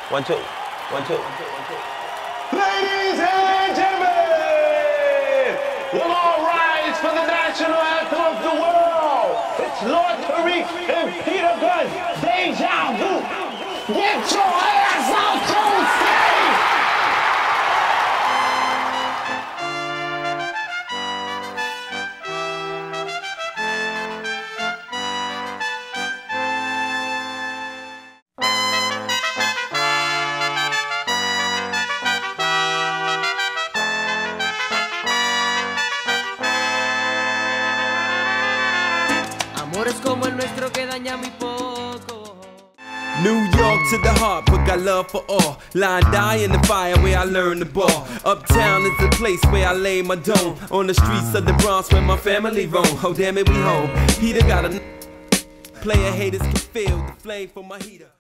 One, two. One, two. Ladies and gentlemen, we'll all rise for the national anthem of the world. It's Lord Tariq and Peter Gunn. Deja vu. Get your ass out to stage. Amores como el nuestro que daña muy poco. New York to the heart, but got love for all. Line die in the fire where I learned the ball. Uptown is the place where I lay my dome. On the streets of the Bronx where my family roam. Oh damn it, we home. Peter got a player haters can feel the flame for my heater.